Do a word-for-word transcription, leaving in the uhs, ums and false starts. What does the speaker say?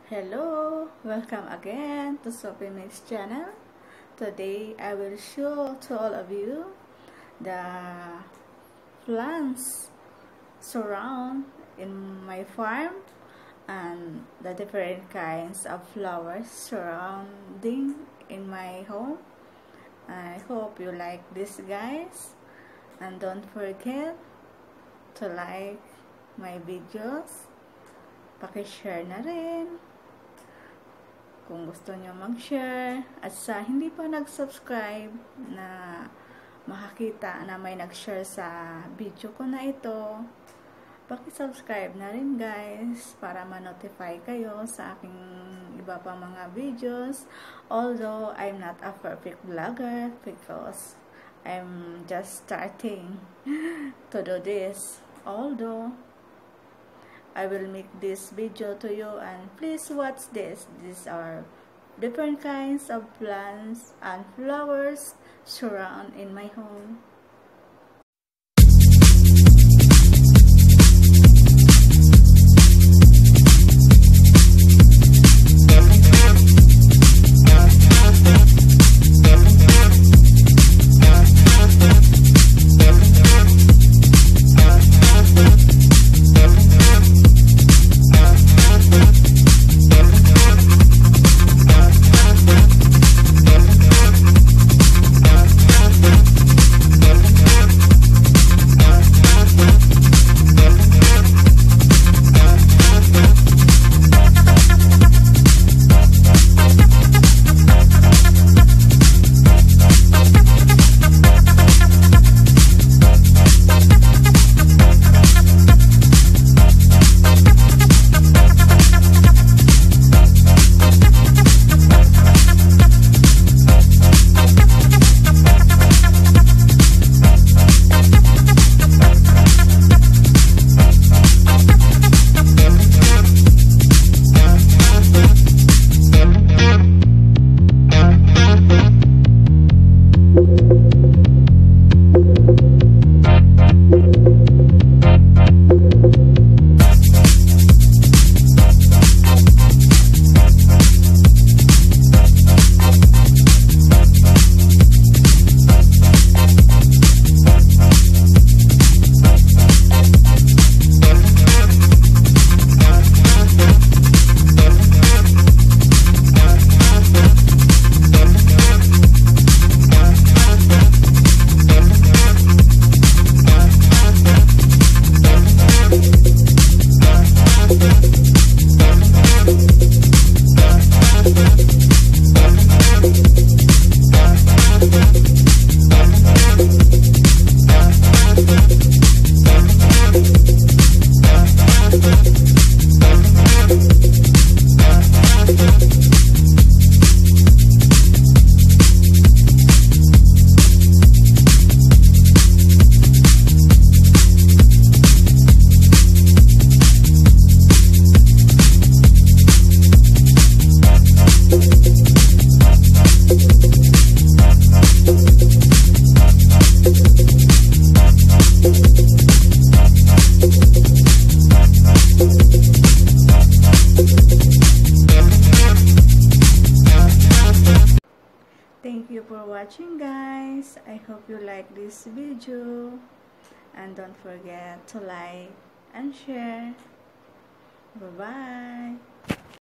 Hello! Welcome again to Sophie Mix channel. Today I will show to all of you the plants surround in my farm and the different kinds of flowers surrounding in my home. I hope you like this, guys, and don't forget to like my videos. Paki-share na rin kung gusto nyo mag-share, at sa hindi pa nag-subscribe na makakita na may nag-share sa video ko na ito, paki-subscribe na rin, guys, para ma-notify kayo sa aking iba pang mga videos. Although I'm not a perfect vlogger because I'm just starting to do this, although I will make this video to you, and please watch this. These are different kinds of plants and flowers surround in my home. Thank you for watching, guys. I hope you like this video, and don't forget to like and share. Bye bye.